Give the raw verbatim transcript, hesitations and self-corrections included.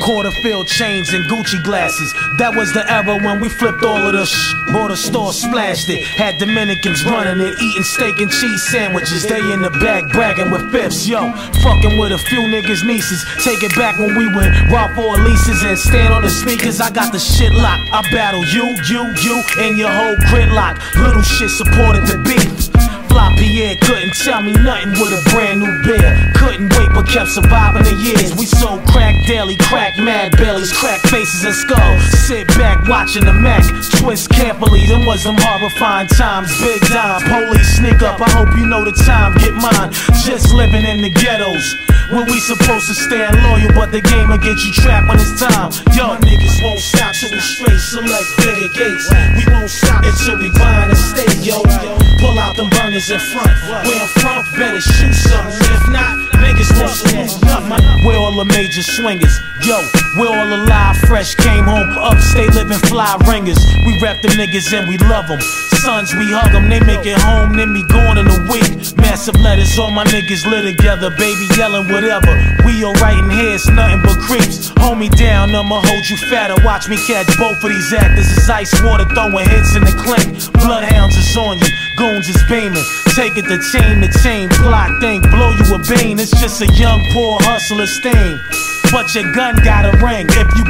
Quarter filled chains and Gucci glasses. That was the era when we flipped all of the sh. Bought a store, splashed it. Had Dominicans running it, eating steak and cheese sandwiches. They in the back bragging with fifths. Yo, fucking with a few niggas' nieces. Take it back when we went rob for leases and stand on the sneakers. I got the shit locked. I battle you, you, you, and your whole gridlock. Little shit supported the beef. Fly Pierre couldn't tell me nothing with a brand new beer. Couldn't wait but kept surviving the years. We sold crack daily, crack mad bellies, crack faces and skulls. Sit back watching the Mac twist carefully. Them was them horrifying times. Big dime, police sneak up. I hope you know the time, get mine. Just living in the ghettos where we supposed to stand loyal, but the game will get you trapped when it's time. Yo, niggas won't stop till we straight select bigger gates. We won't stop until we find a state, yo. Pull out them burners in front. We're in front, better shoot something. If not, niggas won't salute nothing. We're all the major swingers. Yo, we're all alive, fresh, came home, upstate living fly ringers. We rep the niggas and we love them. Sons, we hug them, they make it home, then be gone in a week. Massive letters, all my niggas live together, baby yelling whatever. We alright in here, it's nothing but creeps. Hold me down, I'ma hold you fatter. Watch me catch both of these actors. It's ice water throwing hits in the clink. Bloodhounds is on you, goons is beaming. Take it to chain to chain, plot thing, blow you a bean. It's just a young poor hustler's thing. But your gun got a ring. If you